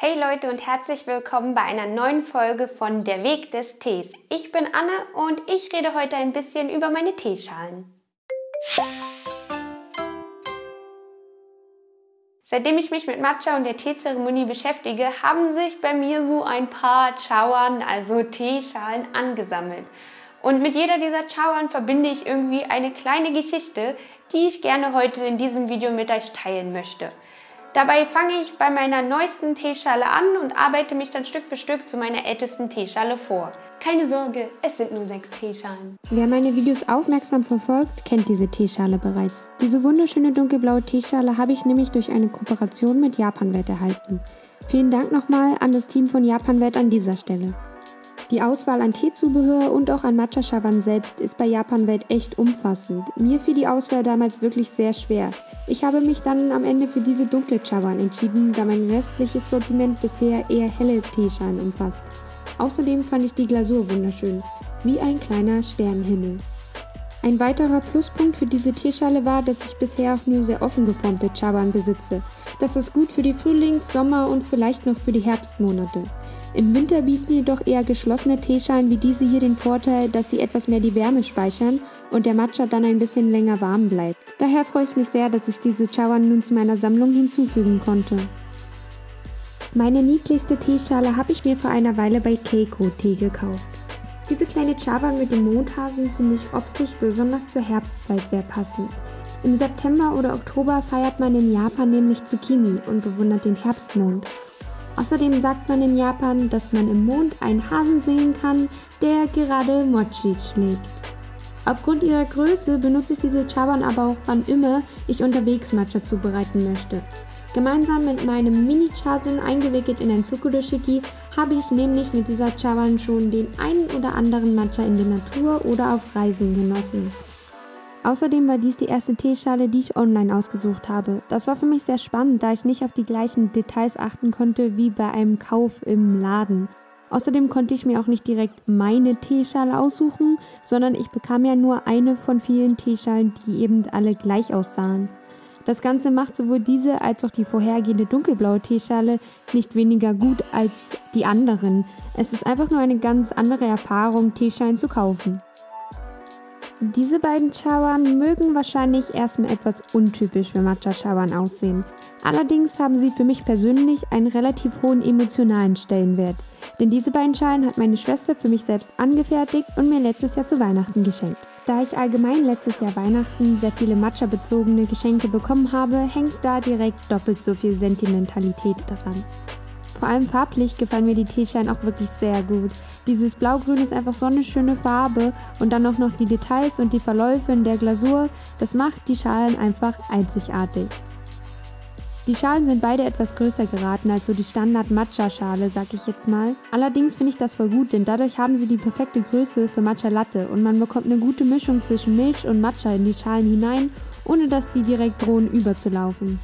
Hey Leute und herzlich willkommen bei einer neuen Folge von Der Weg des Tees. Ich bin Anne und ich rede heute ein bisschen über meine Teeschalen. Seitdem ich mich mit Matcha und der Teezeremonie beschäftige, haben sich bei mir so ein paar Chawan, also Teeschalen, angesammelt. Und mit jeder dieser Chawan verbinde ich irgendwie eine kleine Geschichte, die ich gerne heute in diesem Video mit euch teilen möchte. Dabei fange ich bei meiner neuesten Teeschale an und arbeite mich dann Stück für Stück zu meiner ältesten Teeschale vor. Keine Sorge, es sind nur 6 Teeschalen. Wer meine Videos aufmerksam verfolgt, kennt diese Teeschale bereits. Diese wunderschöne dunkelblaue Teeschale habe ich nämlich durch eine Kooperation mit Japanwelt erhalten. Vielen Dank nochmal an das Team von Japanwelt an dieser Stelle. Die Auswahl an Teezubehör und auch an Matcha-Chawan selbst ist bei Japanwelt echt umfassend. Mir fiel die Auswahl damals wirklich sehr schwer. Ich habe mich dann am Ende für diese dunkle Chawan entschieden, da mein restliches Sortiment bisher eher helle Teeschalen umfasst. Außerdem fand ich die Glasur wunderschön, wie ein kleiner Sternenhimmel. Ein weiterer Pluspunkt für diese Teeschale war, dass ich bisher auch nur sehr offen geformte Chawan besitze. Das ist gut für die Frühlings-, Sommer- und vielleicht noch für die Herbstmonate. Im Winter bieten jedoch eher geschlossene Teeschalen wie diese hier den Vorteil, dass sie etwas mehr die Wärme speichern und der Matcha dann ein bisschen länger warm bleibt. Daher freue ich mich sehr, dass ich diese Chawan nun zu meiner Sammlung hinzufügen konnte. Meine niedlichste Teeschale habe ich mir vor einer Weile bei Keiko Tee gekauft. Diese kleine Chawan mit dem Mondhasen finde ich optisch besonders zur Herbstzeit sehr passend. Im September oder Oktober feiert man in Japan nämlich Tsukimi und bewundert den Herbstmond. Außerdem sagt man in Japan, dass man im Mond einen Hasen sehen kann, der gerade Mochi schlägt. Aufgrund ihrer Größe benutze ich diese Chawan aber auch wann immer ich unterwegs Matcha zubereiten möchte. Gemeinsam mit meinem Mini-Chasen eingewickelt in ein Fukudoshiki habe ich nämlich mit dieser Chawan schon den einen oder anderen Matcha in der Natur oder auf Reisen genossen. Außerdem war dies die erste Teeschale, die ich online ausgesucht habe. Das war für mich sehr spannend, da ich nicht auf die gleichen Details achten konnte wie bei einem Kauf im Laden. Außerdem konnte ich mir auch nicht direkt meine Teeschale aussuchen, sondern ich bekam ja nur eine von vielen Teeschalen, die eben alle gleich aussahen. Das Ganze macht sowohl diese als auch die vorhergehende dunkelblaue Teeschale nicht weniger gut als die anderen. Es ist einfach nur eine ganz andere Erfahrung, Teeschalen zu kaufen. Diese beiden Chawan mögen wahrscheinlich erstmal etwas untypisch für Matcha-Chawan aussehen. Allerdings haben sie für mich persönlich einen relativ hohen emotionalen Stellenwert. Denn diese beiden Schalen hat meine Schwester für mich selbst angefertigt und mir letztes Jahr zu Weihnachten geschenkt. Da ich allgemein letztes Jahr Weihnachten sehr viele Matcha-bezogene Geschenke bekommen habe, hängt da direkt doppelt so viel Sentimentalität dran. Vor allem farblich gefallen mir die Teeschalen auch wirklich sehr gut. Dieses Blaugrün ist einfach so eine schöne Farbe und dann auch noch die Details und die Verläufe in der Glasur, das macht die Schalen einfach einzigartig. Die Schalen sind beide etwas größer geraten als so die Standard-Matcha-Schale, sag ich jetzt mal. Allerdings finde ich das voll gut, denn dadurch haben sie die perfekte Größe für Matcha Latte und man bekommt eine gute Mischung zwischen Milch und Matcha in die Schalen hinein, ohne dass die direkt drohen überzulaufen.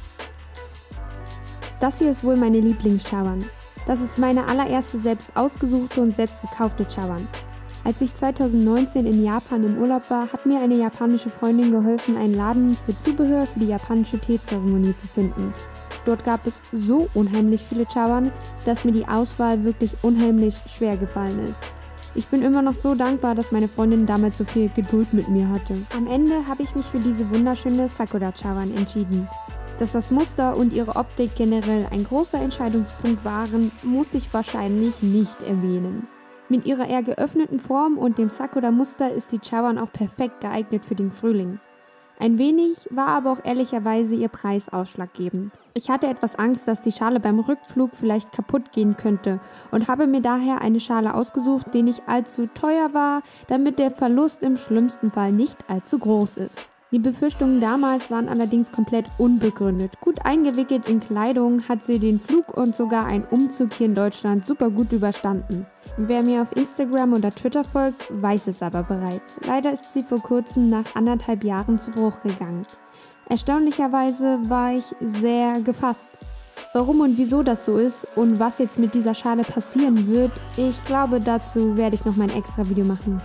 Das hier ist wohl meine Lieblings-Chawan. Das ist meine allererste selbst ausgesuchte und selbst gekaufte Chawan. Als ich 2019 in Japan im Urlaub war, hat mir eine japanische Freundin geholfen, einen Laden für Zubehör für die japanische Teezeremonie zu finden. Dort gab es so unheimlich viele Chawan, dass mir die Auswahl wirklich unheimlich schwer gefallen ist. Ich bin immer noch so dankbar, dass meine Freundin damals so viel Geduld mit mir hatte. Am Ende habe ich mich für diese wunderschöne Sakura Chawan entschieden. Dass das Muster und ihre Optik generell ein großer Entscheidungspunkt waren, muss ich wahrscheinlich nicht erwähnen. Mit ihrer eher geöffneten Form und dem Sakura-Muster ist die Chawan auch perfekt geeignet für den Frühling. Ein wenig war aber auch ehrlicherweise ihr Preis ausschlaggebend. Ich hatte etwas Angst, dass die Schale beim Rückflug vielleicht kaputt gehen könnte und habe mir daher eine Schale ausgesucht, die nicht allzu teuer war, damit der Verlust im schlimmsten Fall nicht allzu groß ist. Die Befürchtungen damals waren allerdings komplett unbegründet. Gut eingewickelt in Kleidung hat sie den Flug und sogar einen Umzug hier in Deutschland super gut überstanden. Wer mir auf Instagram oder Twitter folgt, weiß es aber bereits. Leider ist sie vor kurzem nach 1,5 Jahren zu Bruch gegangen. Erstaunlicherweise war ich sehr gefasst. Warum und wieso das so ist und was jetzt mit dieser Schale passieren wird, ich glaube, dazu werde ich noch mal ein extra Video machen.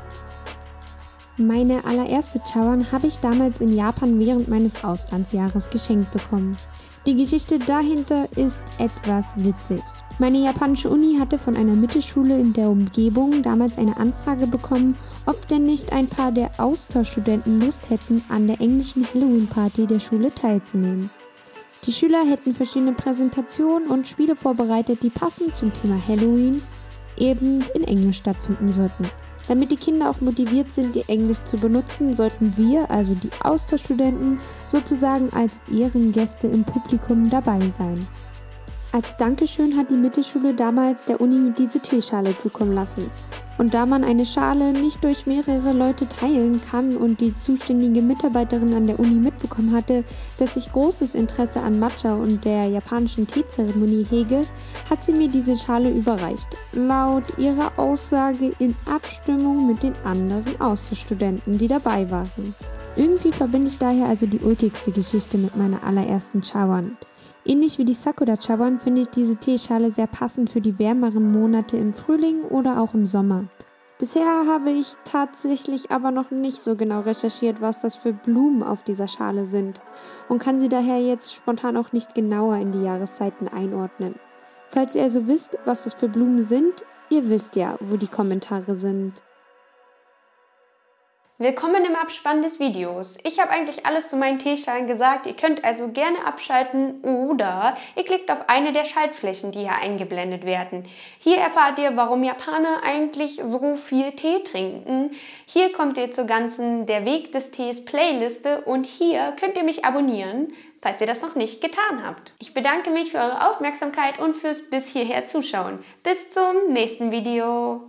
Meine allererste Chawan habe ich damals in Japan während meines Auslandsjahres geschenkt bekommen. Die Geschichte dahinter ist etwas witzig. Meine japanische Uni hatte von einer Mittelschule in der Umgebung damals eine Anfrage bekommen, ob denn nicht ein paar der Austauschstudenten Lust hätten, an der englischen Halloween-Party der Schule teilzunehmen. Die Schüler hätten verschiedene Präsentationen und Spiele vorbereitet, die passend zum Thema Halloween eben in Englisch stattfinden sollten. Damit die Kinder auch motiviert sind, ihr Englisch zu benutzen, sollten wir, also die Austauschstudenten, sozusagen als Ehrengäste im Publikum dabei sein. Als Dankeschön hat die Mittelschule damals der Uni diese Teeschale zukommen lassen. Und da man eine Schale nicht durch mehrere Leute teilen kann und die zuständige Mitarbeiterin an der Uni mitbekommen hatte, dass ich großes Interesse an Matcha und der japanischen Teezeremonie hege, hat sie mir diese Schale überreicht. Laut ihrer Aussage in Abstimmung mit den anderen Austauschstudenten, die dabei waren. Irgendwie verbinde ich daher also die ulkigste Geschichte mit meiner allerersten Chawan. Ähnlich wie die Sakura-Chawan finde ich diese Teeschale sehr passend für die wärmeren Monate im Frühling oder auch im Sommer. Bisher habe ich tatsächlich aber noch nicht so genau recherchiert, was das für Blumen auf dieser Schale sind und kann sie daher jetzt spontan auch nicht genauer in die Jahreszeiten einordnen. Falls ihr also wisst, was das für Blumen sind, ihr wisst ja, wo die Kommentare sind. Willkommen im Abspann des Videos. Ich habe eigentlich alles zu meinen Teeschalen gesagt. Ihr könnt also gerne abschalten oder ihr klickt auf eine der Schaltflächen, die hier eingeblendet werden. Hier erfahrt ihr, warum Japaner eigentlich so viel Tee trinken. Hier kommt ihr zur ganzen Der Weg des Tees Playliste und hier könnt ihr mich abonnieren, falls ihr das noch nicht getan habt. Ich bedanke mich für eure Aufmerksamkeit und fürs bis hierher Zuschauen. Bis zum nächsten Video.